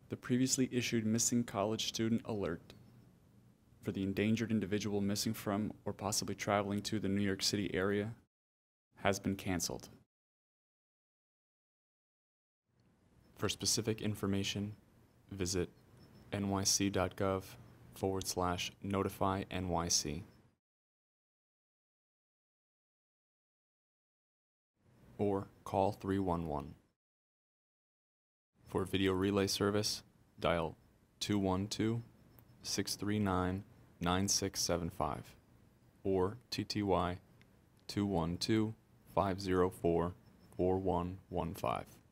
The previously issued missing college student alert for the endangered individual missing from or possibly traveling to the New York City area has been canceled. For specific information, visit NYC.gov/Notify NYC. Or call 311. For video relay service, dial 212-639-9675 or TTY 212-504-4115.